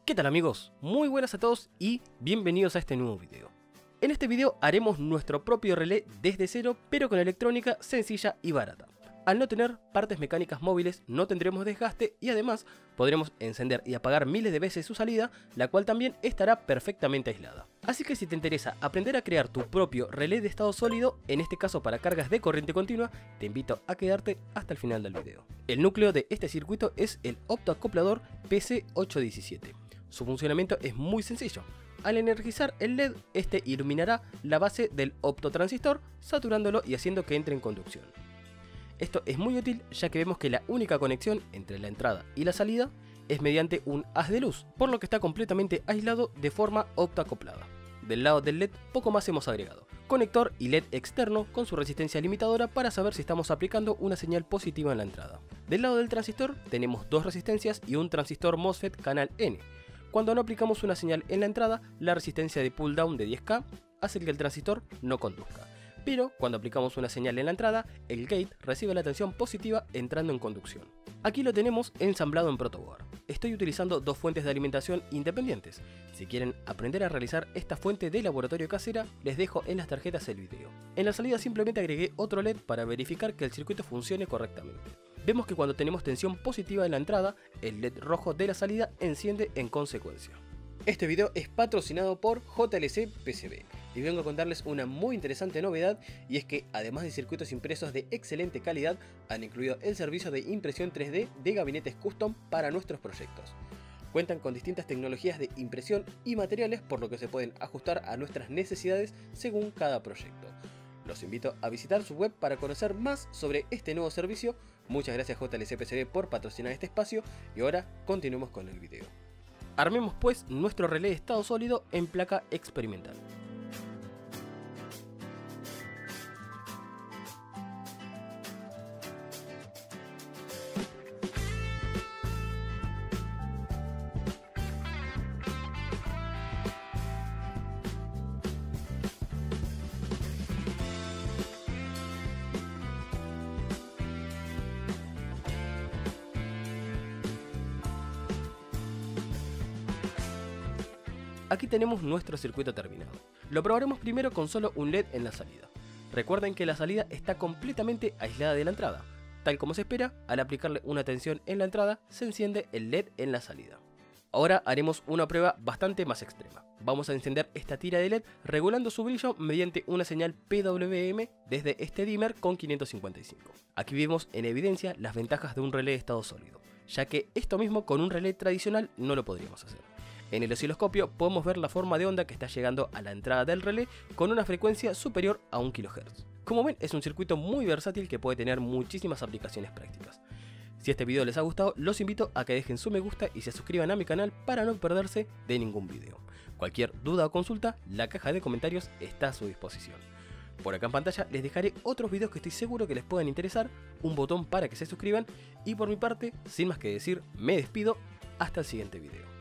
¿Qué tal amigos? Muy buenas a todos y bienvenidos a este nuevo video. En este video haremos nuestro propio relé desde cero, pero con electrónica sencilla y barata. Al no tener partes mecánicas móviles no tendremos desgaste y además podremos encender y apagar miles de veces su salida, la cual también estará perfectamente aislada. Así que si te interesa aprender a crear tu propio relé de estado sólido, en este caso para cargas de corriente continua, te invito a quedarte hasta el final del video. El núcleo de este circuito es el optoacoplador PC817. Su funcionamiento es muy sencillo. Al energizar el LED, este iluminará la base del optotransistor, saturándolo y haciendo que entre en conducción. Esto es muy útil ya que vemos que la única conexión entre la entrada y la salida es mediante un haz de luz, por lo que está completamente aislado de forma optoacoplada. Del lado del LED poco más hemos agregado. Conector y LED externo con su resistencia limitadora para saber si estamos aplicando una señal positiva en la entrada. Del lado del transistor tenemos dos resistencias y un transistor MOSFET canal N. Cuando no aplicamos una señal en la entrada, la resistencia de pull down de 10K hace que el transistor no conduzca. Pero cuando aplicamos una señal en la entrada, el gate recibe la tensión positiva entrando en conducción. Aquí lo tenemos ensamblado en protoboard. Estoy utilizando dos fuentes de alimentación independientes. Si quieren aprender a realizar esta fuente de laboratorio casera, les dejo en las tarjetas el video. En la salida simplemente agregué otro LED para verificar que el circuito funcione correctamente. Vemos que cuando tenemos tensión positiva en la entrada, el LED rojo de la salida enciende en consecuencia. Este video es patrocinado por JLC PCB y vengo a contarles una muy interesante novedad, y es que además de circuitos impresos de excelente calidad, han incluido el servicio de impresión 3D de gabinetes custom para nuestros proyectos. Cuentan con distintas tecnologías de impresión y materiales, por lo que se pueden ajustar a nuestras necesidades según cada proyecto. Los invito a visitar su web para conocer más sobre este nuevo servicio. Muchas gracias JLC PCB por patrocinar este espacio y ahora continuemos con el video. Armemos pues nuestro relé de estado sólido en placa experimental. Aquí tenemos nuestro circuito terminado. Lo probaremos primero con solo un LED en la salida. Recuerden que la salida está completamente aislada de la entrada. Tal como se espera, al aplicarle una tensión en la entrada, se enciende el LED en la salida. Ahora haremos una prueba bastante más extrema. Vamos a encender esta tira de LED regulando su brillo mediante una señal PWM desde este dimmer con 555. Aquí vemos en evidencia las ventajas de un relé de estado sólido, ya que esto mismo con un relé tradicional no lo podríamos hacer. En el osciloscopio podemos ver la forma de onda que está llegando a la entrada del relé con una frecuencia superior a 1 kHz. Como ven, es un circuito muy versátil que puede tener muchísimas aplicaciones prácticas. Si este video les ha gustado, los invito a que dejen su me gusta y se suscriban a mi canal para no perderse de ningún video. Cualquier duda o consulta, la caja de comentarios está a su disposición. Por acá en pantalla les dejaré otros videos que estoy seguro que les puedan interesar, un botón para que se suscriban y por mi parte, sin más que decir, me despido, hasta el siguiente video.